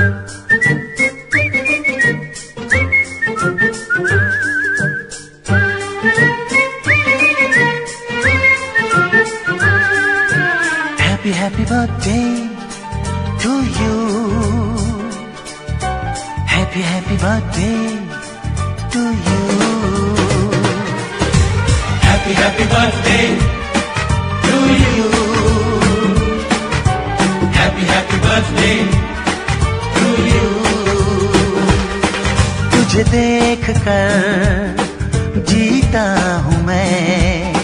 Happy, happy birthday to you. Happy, happy birthday to you. Happy, happy birthday to you. Happy, happy birthday to you. तुझे देख कर जीता हूँ मैं,